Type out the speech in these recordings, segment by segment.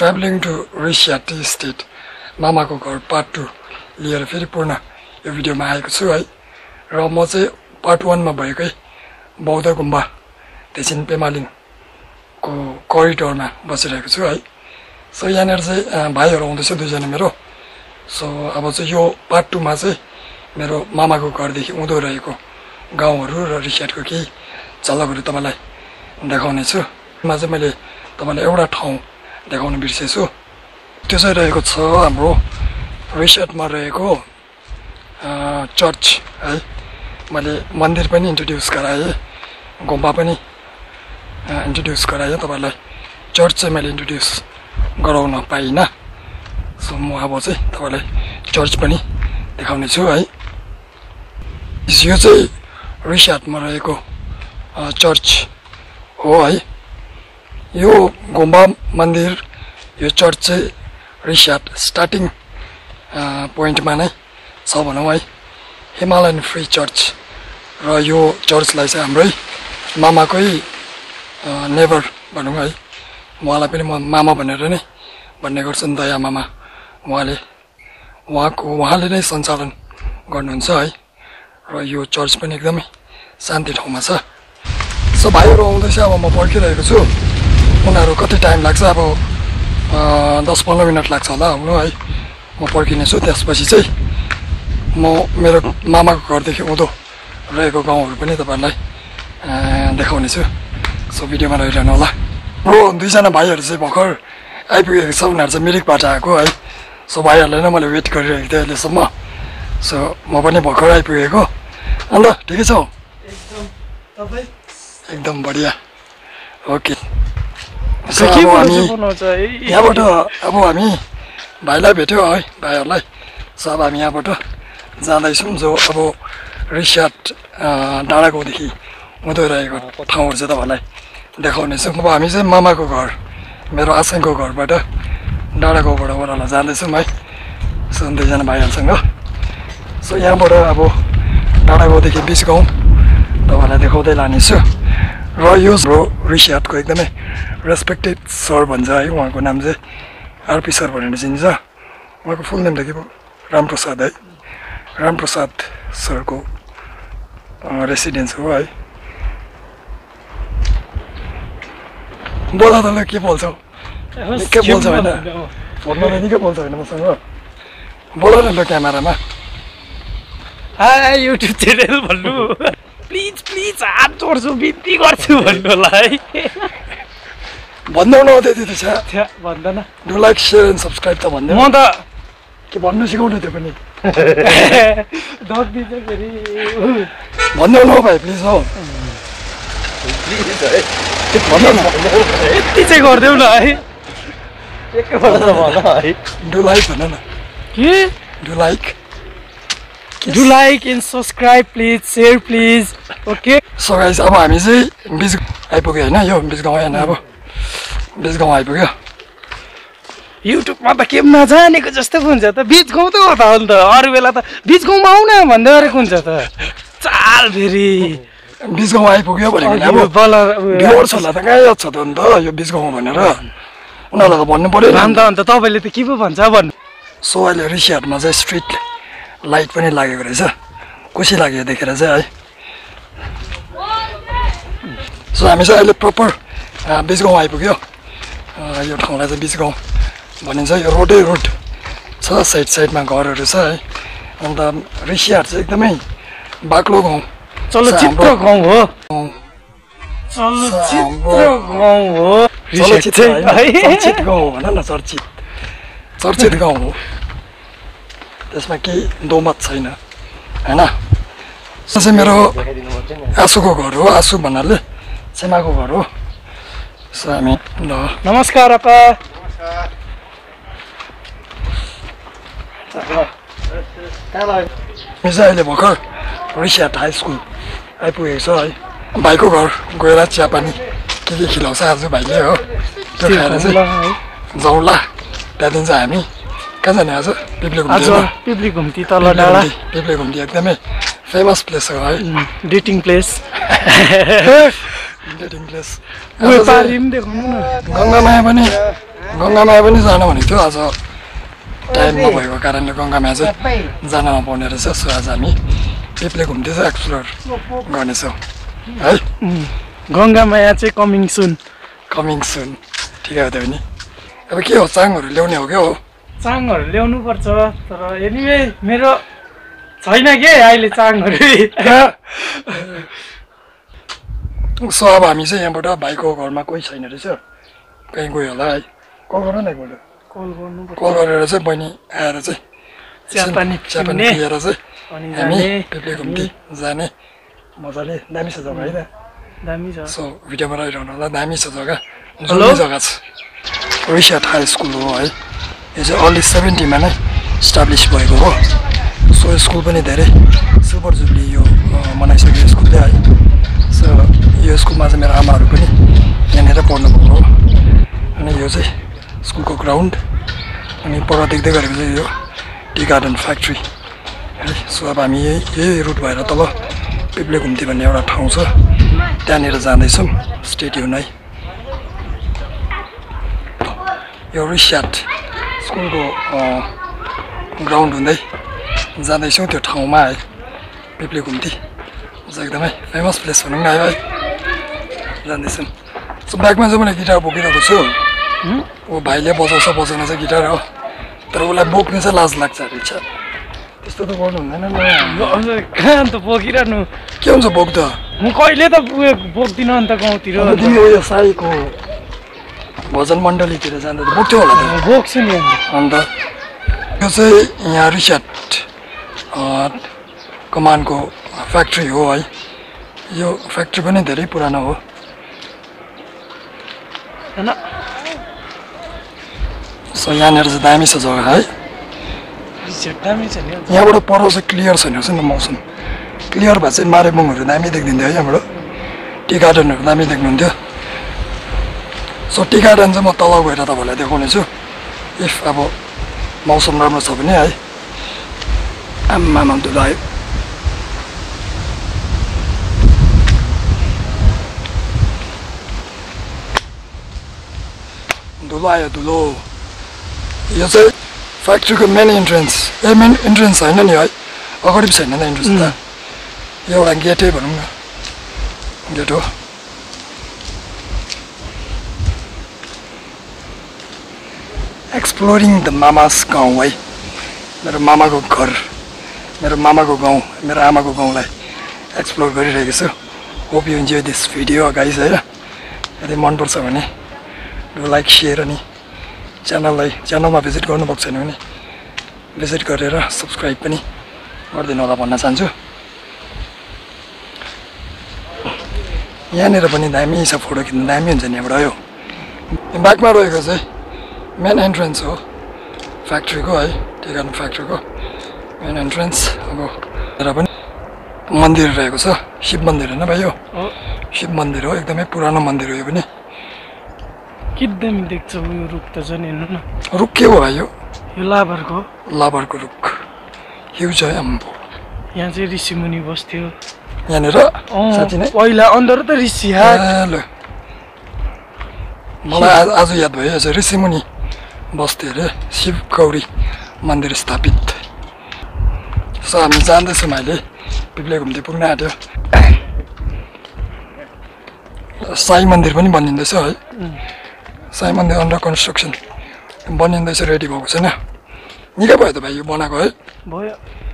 Travelling to रसिया tea estate मामाको घर पार्ट 2 लिएर फेरि पूर्ण यो भिडियोमा आएको छु है। र म चाहिँ पार्ट 1 मा भएकै बौद्ध गुम्बा तेसिन पेमालिङको करिडोरमा बसिरहेको छु है। सो यहाँनिर चाहिँ भाइहरू आउँदैछ दुईजना मेरो। सो अब चाहिँ यो पार्ट 2 मा चाहिँ मेरो मामाको घरदेखि उँधो रहेको गाउँहरू र रिसियाटको केही झलकहरू तपाईँलाई देखाउने छु। मा चाहिँ मैले तपाईँलाई एउटा ठाउँ देखाउन बिर्सेछु। त्यो चाहिँ रहेको छ हाम्रो रिसियाटमा रहेको चर्च है। मैले मन्दिर पनि इन्ट्रोड्युस गराएँ, गुम्बा पनि इन्ट्रोड्युस गराएँ, तपाईँलाई चर्च चाहिँ मैले इन्ट्रोड्युस गराउन पाइनँ। सो म अब चाहिँ तपाईँलाई चर्च पनि देखाउने छु है। यो चाहिँ रिसियाटमा रहेको चर्च हो है। यो गुम्बा मन्दिर यो चर्च चाहिँ रिसियाट स्टार्टिङ पोइन्टमा नै छ भनौँ है। हिमालयन फ्री चर्च र यो चर्चलाई चाहिँ हाम्रै मामाकै नेबर भनौँ है। उहाँलाई पनि म मामा भनेर नै भन्ने गर्छु नि, दया मामा। उहाँले नै सञ्चालन गर्नुहुन्छ है। र यो चर्च पनि एकदमै शान्ति ठाउँमा छ। सो भाइहरू आउँदैछ, अब म पर्खिरहेको छु। उनीहरू कति टाइम लाग्छ, अब 10-15 मिनट लाग्छ होला आउनु है। म पर्खिनेछु। त्यसपछि चाहिँ म मेरो मामाको घरदेखि उँधो रहेको गाउँहरू पनि तपाईँहरूलाई देखाउने छु। सो भिडियोमा रहिरहनु होला। हो, दुईजना भाइहरू चाहिँ भर्खर आइपुगेको छ। उनीहरू चाहिँ मिरिकबाट आएको है। सो भाइहरूलाई नै मैले वेट गरिरहेको थिएँ अहिलेसम्म। सो म पनि भर्खर आइपुगेको। अन्त ठिकै छ? एकदम बढिया। ओके। सो अब हामी यहाँबाट अब हामी भाइलाई भेट्यौँ है, भाइहरूलाई। सो अब हामी यहाँबाट जाँदैछौँ, जो अब रिसियाट डाँडागाउँदेखि उँधो रहेको ठाउँहरू चाहिँ तपाईँलाई देखाउनेछौँ। अब हामी चाहिँ मामाको घर, मेरो आसाङको घरबाट डाँडागाउँबाट ओह्रालो जाँदैछौँ है। सो दुईजना भाइहरूसँग। सो यहाँबाट अब डाँडागाउँदेखि बिच गाउँ तपाईँलाई देखाउँदै लानेछु। र यो रिसियाटको एकदमै रेस्पेक्टेड सर भन्छ है। उहाँको नाम चाहिँ आरपी सर भनेर चिन्छ। उहाँको फुल नेम त के पो रामप्रसाद है। रामप्रसाद सरको रेसिडेन्स हो है। बोला तँलाई के बोल्छौ? निकै बोल्छ होइन, फोनमा त निकै बोल्छ होइन मसँग। बोल न ल क्यामेरामा। हाई युट्युब च्यानल भन्नु। प्लिज प्लिज हात जोड्छु, बिन्ती गर्छु भन्नु होला है। भन्दै न त्यति त छ। भन्दैन। Do like share and subscribe त भन्दै। म त के भन्नु सिकाउनु त्यो पनि। दग्दिन्छ फेरि। भन्दै न भाइ प्लिज हो। प्लिज है। भन्नु न। यति चाहिँ गरिदेऊ न है। एकपल्ट त भन है। डु लाइक भन न। के? Do like. Do like and subscribe please, share please. Okay. So guys, अब हामी चाहिँ बिच आइपुग्यो होइन। यो बिच गाउँ होइन, अब बिच गाउँ आइपुग्यो। युट्युबमा त के नजानेको जस्तो हुन्छ त। बिच गाउँ त हो त अन्त। अरू बेला त बिच गाउँमा आउन भन्दै गरेको हुन्छ त। चाल फेरि बिच गाउँ आइपुग्यो भनेको अब भ्युअर्सहरूलाई त कहाँ याद छ त अन्त यो बिच गाउँ भनेर। उनीहरूलाई त भन्नु पऱ्यो नि अन्त तपाईँले त के पो भन्छ भन्नु। सो अहिले रिसियाटमा चाहिँ स्ट्रिट लाइट पनि लागेको रहेछ। खुसी लाग्यो देखेर चाहिँ है। सो हामी चाहिँ अहिले प्रपर बिच गाउँ आइपुग्यो। यो ठाउँलाई चाहिँ बिच गाउँ भनिन्छ। यो रोडै रोड छ, साइड साइडमा घरहरू छ है। अन्त रिसियाट चाहिँ एकदमै बाक्लो गाउँ, चलचित्र गाउँ हो। चलचित्र गाउँ हो। चर्चित गाउँ हो भन न। चर्चित गाउँ हो, त्यसमा केही दोमत छैन होइन। यो चाहिँ मेरो आसुको घर हो। आसु भन्नाले सेमाको घर हो। सो हामी ल नमस्कार अपा। हामी चाहिँ अहिले भर्खर रिसियाट हाई स्कुल आइपुगेको छ है। भाइको घर गएर चियापानी के खिलाउँछ आज भाइले हो। त्यो खाएर चाहिँ जाउँला। त्यहाँदेखि चाहिँ हामी कहाँ जाने आज? पिप्ली घुम्ती तल डाँडा। पिप्ली घुम्ती एकदमै फेमस प्लेस हो है। Dating place. इङ्ग्लिस व्यापारी पनि देखाउनु न गङ्गामाया पनि जानु भनेको थियो आज टाइम नभएको कारणले गङ्गामाया चाहिँ जान नपाउने रहेछ सो आज हामी पिप्ले घुम्दैछ एक्सप्लोर गर्नेछौँ है गङ्गामाया चाहिँ कमिङ सुन ठिकै हो त्यो पनि अब के हो चाङहरू ल्याउने हो क्या हो चाङहरू ल्याउनु पर्छ तर एनिवे मेरो छैन के अहिले चाङहरू सो अब हामी चाहिँ यहाँबाट भाइको घरमा कोही छैन रहेछ कहीँ गयो होला है कल गर न एकपल्ट कल गरेर चाहिँ बहिनी आएर चाहिँ चियापानी पिएर चाहिँ हामी पिप्ले घुम्ती जाने मजाले दामी छ जग्गा होइन दामी छ सो भिडियोमा रहिरहनु होला दामी छ जग्गा जुनै जग्गा छ रिसेट हाई स्कुल हो है यो चाहिँ अर्ली 70मा नै इस्टाब्लिस भएको हो सो स्कुल पनि धेरै सुपर जुब्ली यो मनाइसक्यो स्कुलले है सो यो स्कुलमा चाहिँ मेरो आमाहरू पनि यहाँनिर पढ्नुभएको हो अनि यो चाहिँ स्कुलको ग्राउन्ड अनि पर देख्दै गरेको चाहिँ यो टी गार्डन फ्याक्ट्री है सो अब हामी यही रुट भएर तल पिप्ले घुम्ती भन्ने एउटा ठाउँ छ त्यहाँनिर जाँदैछौँ स्टे ट्युन है यो रिस्याट स्कुलको ग्राउन्ड हुँदै जाँदैछौँ त्यो ठाउँमा है पिप्ले घुम्ती एकदमै फेमस प्लेस भनौँ न है जाँदैछौँ सो ब्यागमा चाहिँ मैले गिटार बोकिरहेको छु ऊ भाइले बजाउन चाहिँ गिटार हो तर उसलाई बोक्नु चाहिँ लाज लाग्छ अरे इच्छा त्यस्तो त गर्नु हुँदैन कहाँ त बोकिरहनु के हुन्छ बोक्दा म कहिले त बोक्दिनँ अन्त गाउँतिर तिमी उयो साईको भजन मण्डलीतिर जाँदा त बोक्थ्यो होला त बोक्छु नि अन्त यो चाहिँ यहाँ रिसेट कमानको फ्याक्ट्री हो है यो फ्याक्ट्री पनि धेरै पुरानो हो होइन सो यहाँनिर चाहिँ दामी छ जग्गा है दामी छ नि यहाँबाट पर चाहिँ क्लियर छैन रहेछ नि त मौसम क्लियर भए चाहिँ मारेबुङहरू दामी देखिदिन्थ्यो है यहाँबाट टी गार्डनहरू दामी देख्नुहुन्थ्यो सो टी गार्डन चाहिँ म तल गएर तपाईँलाई देखाउने छु इफ अब मौसम राम्रो छ भने है आम्मामा धुलो आयो धुलो यो चाहिँ फ्याक्ट्रीको मेन इन्ट्रेन्स मेन इन्ट्रेन्स होइन नि है अगाडि छैन नि इन्ट्रेन्स त यो एउटा गेटै भनौँ न गेट हो एक्सप्लोरिङ द मामास गाउँ है मेरो मामाको घर मेरो मामाको गाउँ मेरो आमाको गाउँलाई एक्सप्लोर गरिरहेको छु hope you enjoy this video guys है यदि मनपर्छ भने लाइक सेयर अनि च्यानलमा भिजिट गर्नुभएको छैन भने भिजिट गरेर सब्सक्राइब पनि गरिदिनु होला भन्न चाहन्छु यहाँनिर पनि दामी छ फोटो खिच्नु दामी हुन्छ नि यहाँबाट यो ब्याकमा रहेको चाहिँ मेन एन्ट्रेन्स हो फ्याक्ट्रीको है टी गार्डन फ्याक्ट्रीको मेन एन्ट्रेन्स अब र पनि मन्दिर रहेको छ शिव मन्दिर होइन भाइ यो शिव मन्दिर हो एकदमै पुरानो मन्दिर हो यो पनि के दामी देख्छ उयो रुख त झन् हेर्नु न रुख के हो भाइ यो लाबरको रुख ह्युज है अम्बो यहाँ चाहिँ ऋषिमुनि बस्थ्यो यहाँनिर साँच्चै नै पहिला अन्धर त ऋषि ल मलाई आज याद भयो आज ऋषिमुनि बस्थ्यो अरे शिव गौरी मन्दिर स्थापित सो हामी जाँदैछौँ अहिले पिप्ले घुम्ती पुग्न आँट्यो साई मन्दिर पनि बनिँदैछ है साई मन्दिर अन्डर कन्स्ट्रक्सन बनिँदैछ रेडी भएको छैन निकै भयो त भाइ यो बनाएको है भयो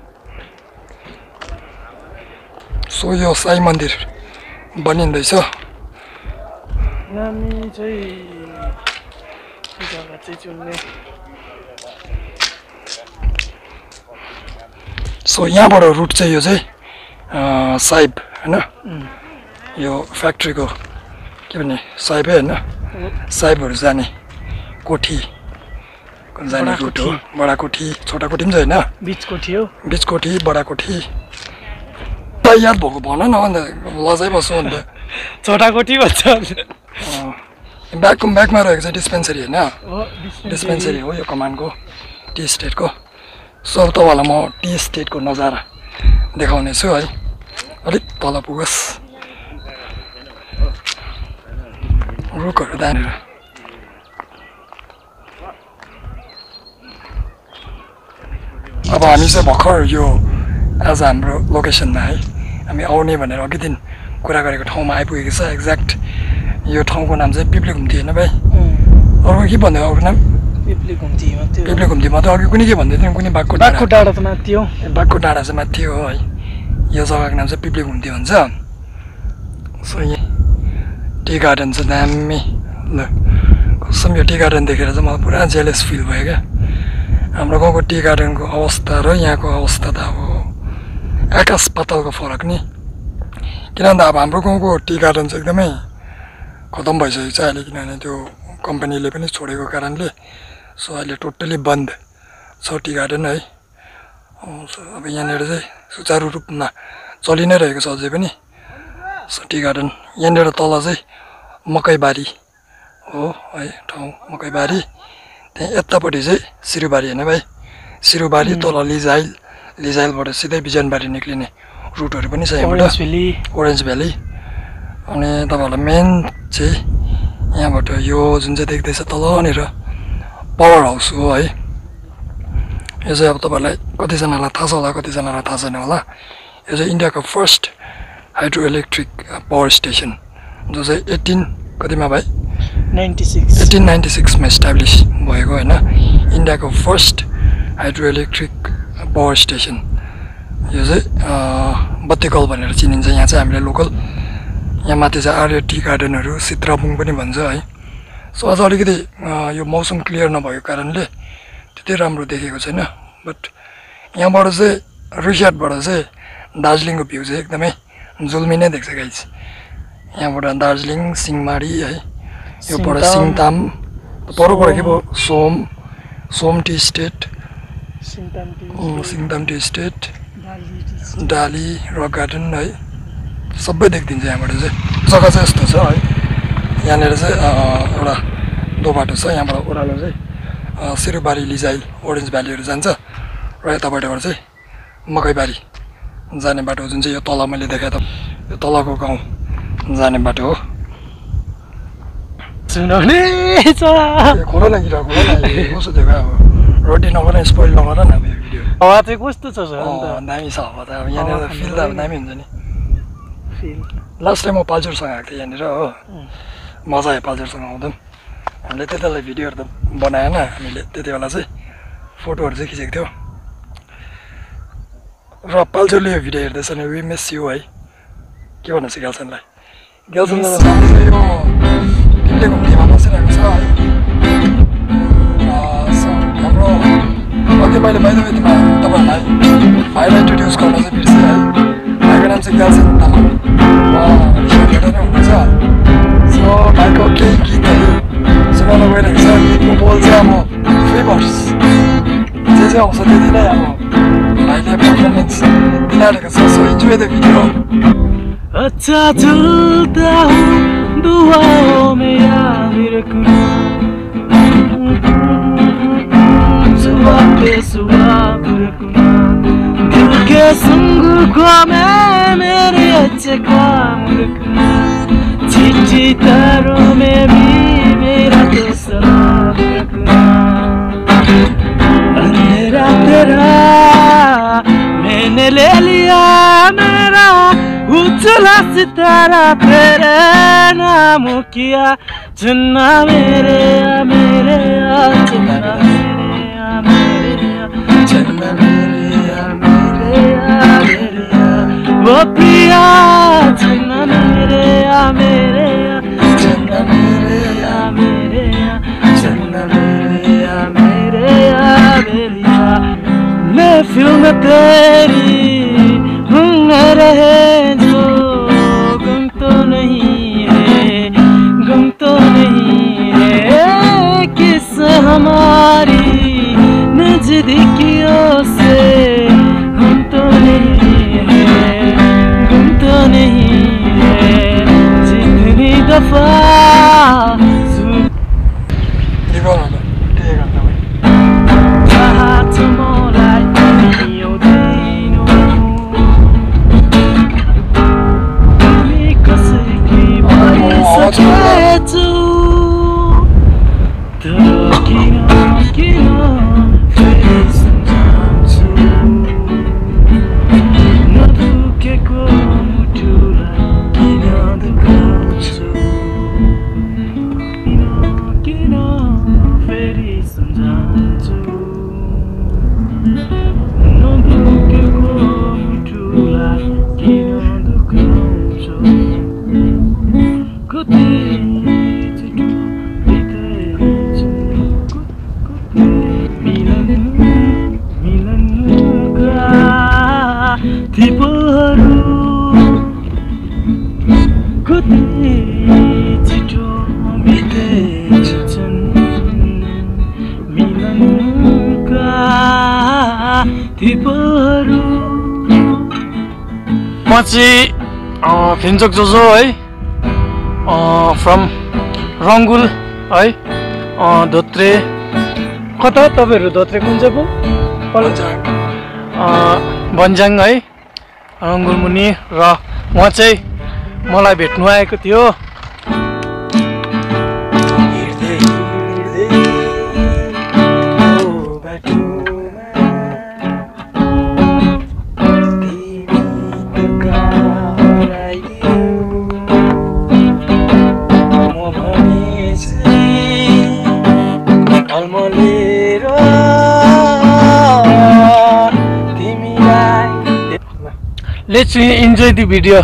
सो यो साई मन्दिर बनिँदैछ हामी चाहिँ जग्गा चाहिँ चुन्ने सो यहाँबाट रुट चाहिँ यो चाहिँ साइब होइन यो फ्याक्ट्रीको के भने साइबै होइन साइबहरू जाने कोठी जाने रुट हो बडा कोठी छोटा कोठी पनि छ होइन बिच कोठी हो बिच कोठी बडा कोठी याद भएको भन न अन्त लजाइ बस्छु अन्त छोटा कोठी भन्छ ब्याकमा रहेको चाहिँ डिस्पेन्सरी होइन डिस्पेन्सरी हो यो कमानको टी स्टेटको सो तपाईँलाई म टी स्टेटको नजारा देखाउने छु है अलिक तल पुगोस् रुखहरू दानेर अब हामी चाहिँ भर्खर यो आज हाम्रो लोकेसनमा है हामी आउने भनेर अघि दिन कुरा गरेको ठाउँमा आइपुगेको छ एक्ज्याक्ट यो ठाउँको नाम चाहिँ पिप्ले घुम्ती होइन भाइ अरू के भन्दै अरू नाम पिप्ले घुम्ती मात्रै अघि कुनै के भन्दै थियौँ कुनै बाघको डाँडा त माथि हो बाघको डाँडा चाहिँ माथि हो है यो जग्गाको नाम चाहिँ पिप्ले घुम्ती भन्छ सो यहाँ टी गार्डन चाहिँ दामी ल कसम यो टी गार्डन देखेर चाहिँ मलाई पुरा जेलस फिल भयो क्या हाम्रो गाउँको टी गार्डनको अवस्था र यहाँको अवस्था त अब आकाश पातालको फरक नि किनभने अब हाम्रो गाउँको टी गार्डन चाहिँ एकदमै खतम भइसकेको छ अहिले किनभने त्यो कम्पनीले पनि छोडेको कारणले सो अहिले टोटली बन्द छ टी गार्डन है अब यहाँनिर चाहिँ सुचारू रूपमा चलि नै रहेको छ अझै पनि सो टी गार्डन यहाँनिर तल चाहिँ मकैबारी हो है ठाउँ मकैबारी त्यहाँ यतापट्टि चाहिँ सिरुबारी होइन भाइ सिरुबारी तल लिजाइलबाट सिधै बिजनबारी निक्लिने रुटहरू पनि छ यहाँबाट ओरेन्ज भ्याली अनि तपाईँहरूलाई मेन चाहिँ यहाँबाट यो जुन चाहिँ देख्दैछ तलनिर पावर हाउस हो है यो चाहिँ अब तपाईँहरूलाई कतिजनालाई थाहा छ होला कतिजनालाई थाहा छैन होला यो चाहिँ इन्डियाको first hydroelectric power station जो चाहिँ 1896मा इस्टाब्लिस भएको होइन इन्डियाको first hydroelectric power station यो चाहिँ बत्तीकल भनेर चिनिन्छ यहाँ चाहिँ हामीले लोकल यहाँ माथि चाहिँ आर्य टी गार्डनहरू सित्राबुङ पनि भन्छ है सो अझ अलिकति यो मौसम क्लियर नभएको कारणले त्यति राम्रो देखेको छैन बट यहाँबाट चाहिँ रिसर्टबाट चाहिँ दार्जिलिङको भ्यू चाहिँ एकदमै जुल्मी नै देख्छ गाइस यहाँबाट दार्जिलिङ सिंहमारी है योबाट सिङताम परबाट के भयो सोम tea estate Singtam tea estate डाली रक गार्डन है सबै देखिदिन्छ यहाँबाट चाहिँ जग्गा चाहिँ यस्तो छ है यहाँनिर चाहिँ एउटा दो बाटो छ यहाँबाट ओह्रालो चाहिँ सिरुबारी लिजाइल ओरेन्ज भ्यालीहरू जान्छ र यताबाटबाट चाहिँ मकैबारी जाने बाटो जुन चाहिँ यो तल मैले देखाएँ त यो तलको गाउँ जाने बाटो हो खोला न गिरा खोला न कस्तो देखा अब रोटी नगर स्पोइल नगर न अब यो भिडियो हावा चाहिँ कस्तो छ दामी छ हावा त अब यहाँनिर फिल त अब दामी हुन्छ नि लास्ट टाइम म पाल्चुरसँग आएको थिएँ यहाँनिर हो मजा आयो पाल्चुरसँग आउँदा हामीले त्यति बेला भिडियोहरू त बनाएन हामीले त्यति बेला चाहिँ फोटोहरू चाहिँ खिचेको थियौँ र पाल्चुरले यो भिडियो हेर्दैछ भने वी मिस यु है के भन्नु छ गेल्सनलाई गेल्सनलाई यो पिप्ले घुम्तीमा बसिरहेको छ है हाम्रो अघि मैले बाहिर तपाईँहरूलाई भाइलाई इन्ट्रोड्युस गर्न चाहिँ बिर्सेँ है भाइको नाम चाहिँ गेल्सन तामाङ रिसर्चबाट नै हुनुहुन्छ सो भाइको केही गीतहरू सुनाउन गइरहेको छ गीतको बोल चाहिँ अब फेभर्स जे चाहिँ आउँछ त्यति नै अब भाइले पर्फर्मेन्स दिइरहेको छ सो इन्जोय द भिडियो अच्छा चलता हूँ दुआओं में याद रखना सुबह पे सुबह रखना दिल के संगों में मेरे अच्छे काम रखना चिट्ठी तारों में भी मेरा तो सलाम रखना अंधेरा तेरा मैंने ले लिया मेरा उजला सितारा तेरे नाम किया चुन्ना मेरे चुन्ना मेरे चुन्ना मेरे वो प्रिया चुन्ना मेरे चुन्ना मेरे चुन्ना मेरे महफिल में तेरी रहे जो गम तो नहीं है किस हमारी नजदीकियों से हम तो नहीं है गम तो नहीं है जितनी दफा to तिमीहरू कति छिटो बितेछन् मिलनका तिमीहरू म चाहिँ फिन्चोक जोजो है फ्रम रङ्गुल है धोत्रे कता तपाईँहरू धोत्रे कुन चाहिँ पो भन्ज्याङ है रङ्गुल मुनि र उहाँ चाहिँ मलाई भेट्नु आएको थियो Let's enjoy the video.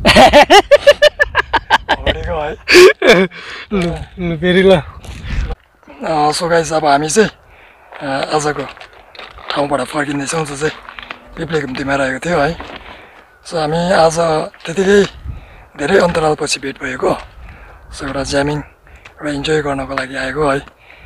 So guys अब हामी चाहिँ आजको ठाउँबाट फर्किँदैछौँ जो चाहिँ पिप्ले घुम्तीमा रहेको थियो है। सो हामी आज त्यतिकै धेरै अन्तरालपछि भेट भएको। सो एउटा ज्यामिङ एउटा इन्जोय गर्नको लागि आएको है।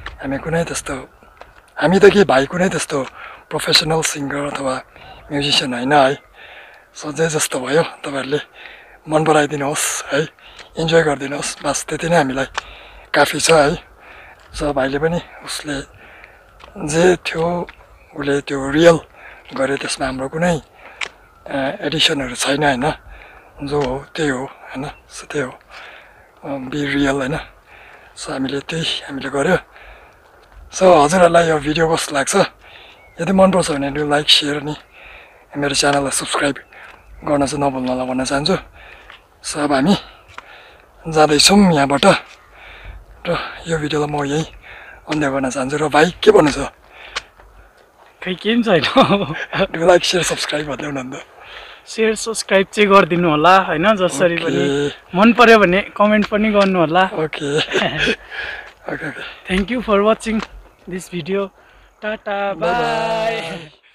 हामी त के भाइ कुनै त्यस्तो प्रोफेसनल सिङ्गर अथवा म्युजिसियन होइन है। सो जे जस्तो भयो तपाईँहरूले मन पराइदिनुहोस् है, इन्जोय गरिदिनुहोस्, बस त्यति नै हामीलाई काफी छ है। सो भाइले पनि उसले जे थियो उसले त्यो रियल गरे, त्यसमा हाम्रो कुनै एडिसनहरू छैन होइन, जो हो त्यही हो होइन। सो त्यही हो बी रियल होइन। सो हामीले गर्यो। सो हजुरहरूलाई यो भिडियो कस्तो लाग्छ, यदि मनपर्छ भने लाइक सेयर अनि मेरो च्यानललाई सब्सक्राइब गर्न चाहिँ नभुल्नु होला भन्न चाहन्छु। सो अब हामी जाँदैछौँ यहाँबाट र यो भिडियोलाई म यही अन्त्य गर्न चाहन्छु। र भाइ के भन्नु छ? खै के पनि छैन। लाइक सेयर सब्सक्राइब भन्दै हुनु अन्त सेयर सब्सक्राइब चाहिँ गरिदिनु होला होइन, जसरी पनि मन पर्यो भने कमेन्ट पनि गर्नु होला। Okay okay thank you for watching this video. टाटा बाई।